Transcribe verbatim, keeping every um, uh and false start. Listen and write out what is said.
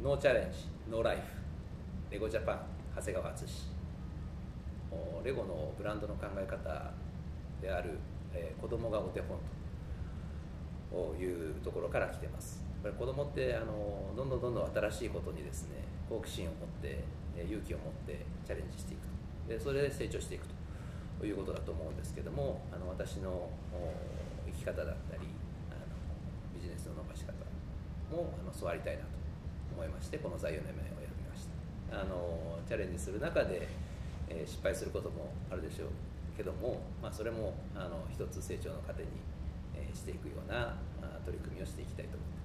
ノーチャレンジノーライフレゴジャパン長谷川敦。レゴのブランドの考え方である、えー、子供がお手本というところから来てます。やっぱり子供ってあのどんどんどんどん新しいことにですね好奇心を持って勇気を持ってチャレンジしていくと、でそれで成長していくということだと思うんですけども、あの私の生き方だったりあのビジネスの伸ばし方もあのそうありたいなと思いまして、この座右の銘を選びました。あのチャレンジする中で、えー、失敗することもあるでしょうけども、まあ、それもあの一つ成長の糧に、えー、していくような取り組みをしていきたいと思います。